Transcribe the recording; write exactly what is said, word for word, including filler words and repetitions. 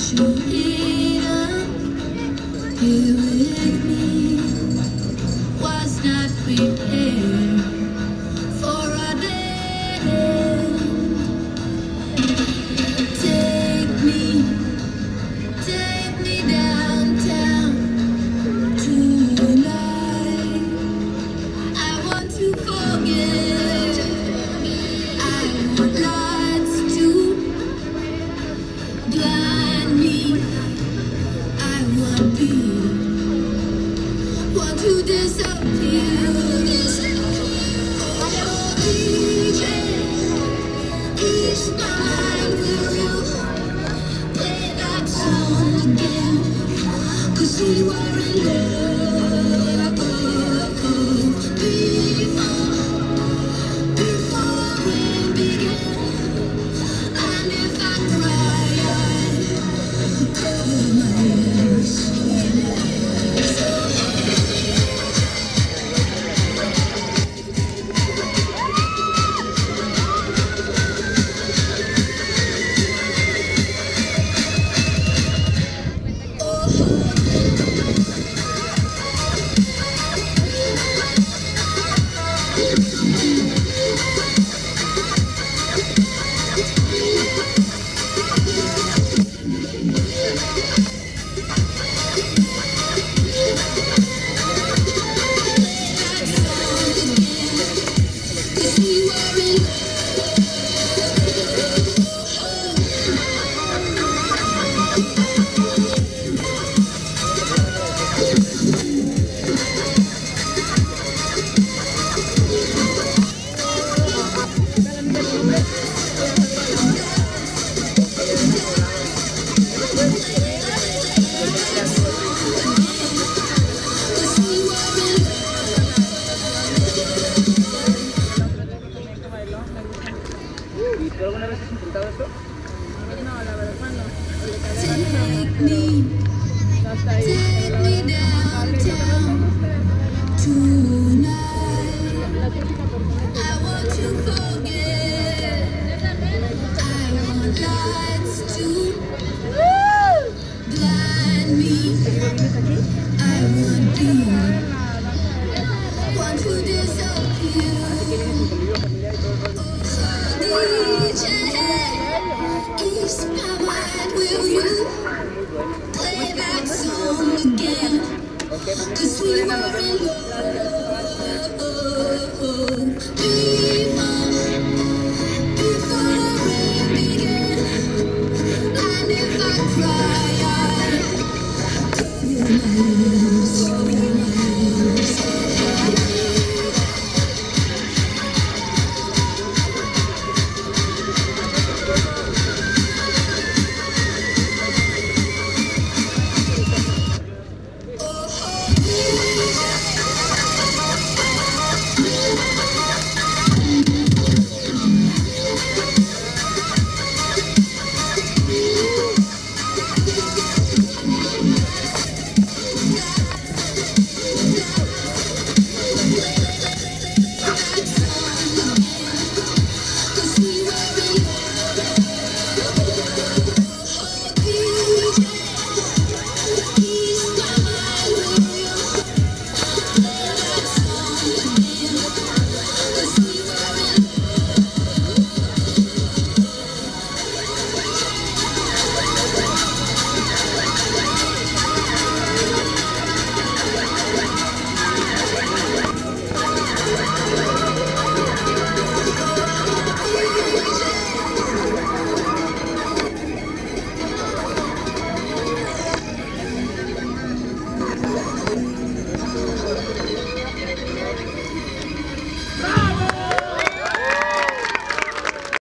you here with me. Was not prepared for a day. Take me, take me downtown tonight. I want to forget. I want lights to blind me. I want you. Want to disappear. Oh, D J, ease my mind. Will you play that song again? 'Cause we were in love before, before we began. And if I cry, I cover my ears. ¿Alguna vez has intentado esto? No, la verdad no. Take me, take me downtown tonight. I want to forget. I want lights to blind me. I want you. Want to disappear. D J, ease my mind, will you play that song again? 'Cause we were in love.